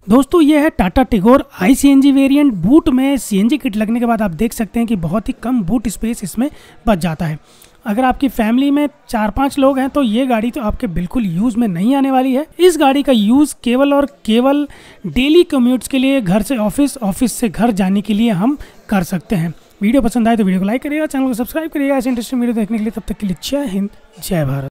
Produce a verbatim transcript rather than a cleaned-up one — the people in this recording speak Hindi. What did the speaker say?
दोस्तों ये है Tata Tigor I C N G variant. Boot में सी एन जी किट लगने के बाद आप देख सकते हैं कि बहुत ही कम बूट स्पेस इसमें बच जाता है। अगर आपकी फैमिली में चार पांच लोग हैं तो ये गाड़ी तो आपके बिल्कुल यूज़ में नहीं आने वाली है। इस गाड़ी का यूज़ केवल और केवल डेली कम्यूट्स के लिए, घर से ऑफिस, ऑफिस से घर जाने के लिए हम कर सकते हैं। वीडियो पसंद आए तो वीडियो को लाइक करिएगा, चैनल को सब्सक्राइब करिएगा ऐसे इंटरेस्टिंग वीडियो देखने के लिए। तब तक के लिए जय हिंद, जय भारत।